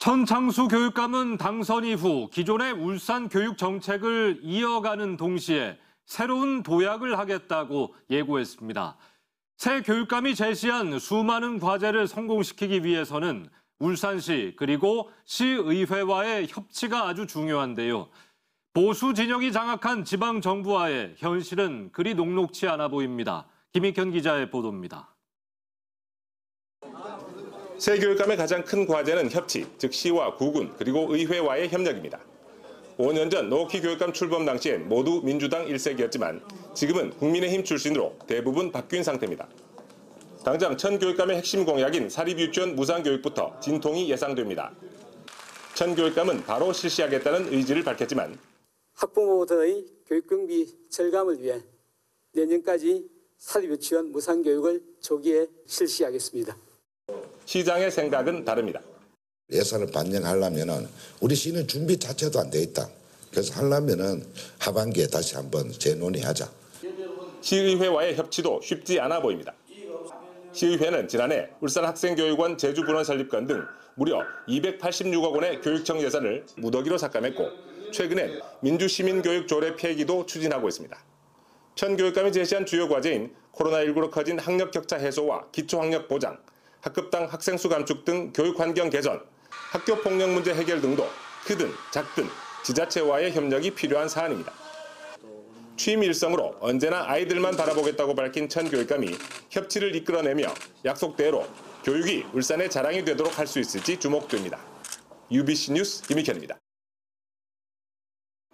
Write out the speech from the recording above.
천창수 교육감은 당선 이후 기존의 울산 교육 정책을 이어가는 동시에 새로운 도약을 하겠다고 예고했습니다. 새 교육감이 제시한 수많은 과제를 성공시키기 위해서는 울산시 그리고 시의회와의 협치가 아주 중요한데요. 보수 진영이 장악한 지방정부와의 현실은 그리 녹록치 않아 보입니다. 김익현 기자의 보도입니다. 새 교육감의 가장 큰 과제는 협치, 즉 시와 구군 그리고 의회와의 협력입니다. 5년 전 노키 교육감 출범 당시엔 모두 민주당 일색이었지만 지금은 국민의힘 출신으로 대부분 바뀐 상태입니다. 당장 천 교육감의 핵심 공약인 사립유치원 무상교육부터 진통이 예상됩니다. 천 교육감은 바로 실시하겠다는 의지를 밝혔지만 학부모들의 교육경비 절감을 위해 내년까지 사립유치원 무상교육을 조기에 실시하겠습니다. 시장의 생각은 다릅니다. 예산을 반영하려면은 우리 시는 준비 자체도 안 돼 있다. 그래서 하려면은 하반기에 다시 한번 재논의하자. 시의회와의 협치도 쉽지 않아 보입니다. 시의회는 지난해 울산학생교육원 제주분원 설립관 등 무려 286억 원의 교육청 예산을 무더기로 삭감했고 최근엔 민주시민교육조례 폐기도 추진하고 있습니다. 천 교육감이 제시한 주요 과제인 코로나19로 커진 학력 격차 해소와 기초학력 보장, 학급당 학생 수 감축 등 교육 환경 개선, 학교 폭력 문제 해결 등도 크든 작든 지자체와의 협력이 필요한 사안입니다. 취임 일성으로 언제나 아이들만 바라보겠다고 밝힌 천 교육감이 협치를 이끌어내며 약속대로 교육이 울산의 자랑이 되도록 할 수 있을지 주목됩니다. UBC 뉴스 김익현입니다.